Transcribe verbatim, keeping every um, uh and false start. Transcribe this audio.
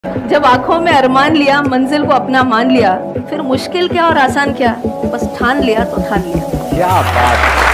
जब आंखों में अरमान लिया, मंजिल को अपना मान लिया, फिर मुश्किल क्या और आसान क्या, बस ठान लिया तो ठान लिया। क्या बात।